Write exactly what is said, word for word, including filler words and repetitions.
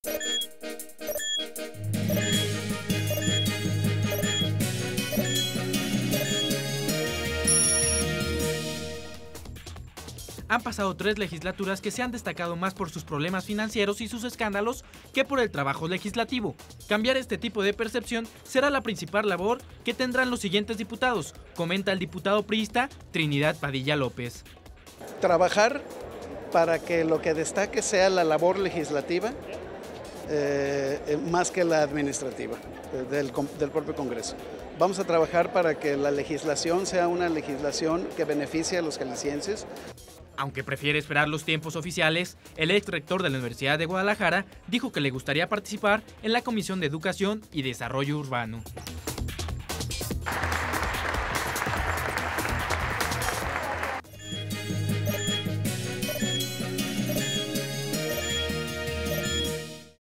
Han pasado tres legislaturas que se han destacado más por sus problemas financieros y sus escándalos que por el trabajo legislativo. Cambiar este tipo de percepción será la principal labor que tendrán los siguientes diputados, comenta el diputado priista Trinidad Padilla López. Trabajar para que lo que destaque sea la labor legislativa eh, más que la administrativa del, del propio Congreso. Vamos a trabajar para que la legislación sea una legislación que beneficie a los jaliscienses. Aunque prefiere esperar los tiempos oficiales, el ex rector de la Universidad de Guadalajara dijo que le gustaría participar en la Comisión de Educación y Desarrollo Urbano.